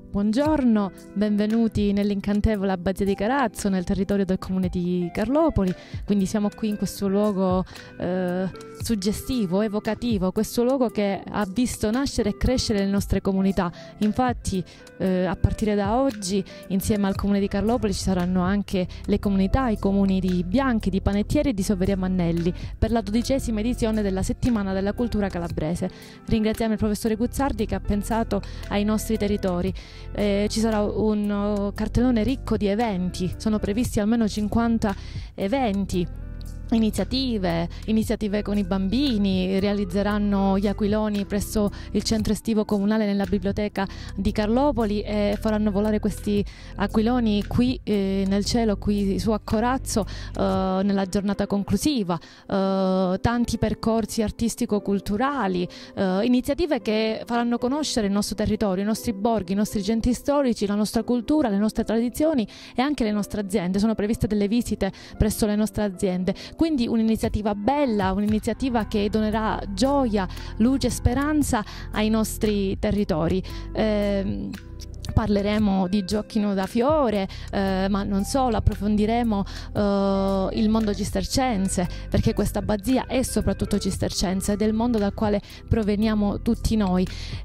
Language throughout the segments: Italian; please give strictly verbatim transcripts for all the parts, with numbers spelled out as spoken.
Buongiorno, benvenuti nell'incantevole Abbazia di Carazzo, nel territorio del comune di Carlopoli. Quindi siamo qui in questo luogo eh, suggestivo, evocativo, questo luogo che ha visto nascere e crescere le nostre comunità. Infatti eh, a partire da oggi insieme al comune di Carlopoli ci saranno anche le comunità, i comuni di Bianchi, di Panettiere e di Soveria Mannelli per la dodicesima edizione della settimana della cultura calabrese. Ringraziamo il professore Guzzardi che ha pensato ai nostri territori. Eh, ci sarà un uh, cartellone ricco di eventi, sono previsti almeno cinquanta eventi, iniziative, iniziative con i bambini, realizzeranno gli aquiloni presso il centro estivo comunale nella biblioteca di Carlopoli e faranno volare questi aquiloni qui eh, nel cielo, qui su a Corazzo eh, nella giornata conclusiva. Eh, tanti percorsi artistico-culturali, eh, iniziative che faranno conoscere il nostro territorio, i nostri borghi, i nostri centri storici, la nostra cultura, le nostre tradizioni e anche le nostre aziende. Sono previste delle visite presso le nostre aziende. Quindi un'iniziativa bella, un'iniziativa che donerà gioia, luce e speranza ai nostri territori. Eh, Parleremo di giochino da fiore, eh, ma non solo, approfondiremo eh, il mondo cistercense, perché questa abbazia è soprattutto cistercense, ed è il mondo dal quale proveniamo tutti noi.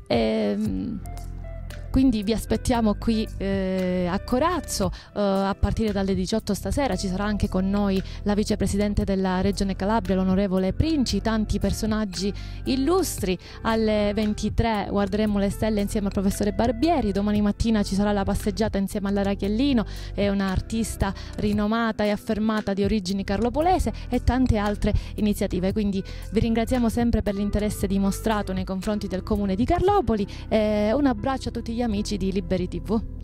E, Quindi vi aspettiamo qui eh, a Corazzo eh, a partire dalle diciotto stasera. Ci sarà anche con noi la vicepresidente della Regione Calabria, l'onorevole Princi, tanti personaggi illustri. Alle ventitré guarderemo le stelle insieme al professore Barbieri. Domani mattina ci sarà la passeggiata insieme alla Rachiellino, è un'artista rinomata e affermata di origini carlopolese, e tante altre iniziative. Quindi vi ringraziamo sempre per l'interesse dimostrato nei confronti del comune di Carlopoli e un abbraccio a tutti gli amici di Liberi tivù.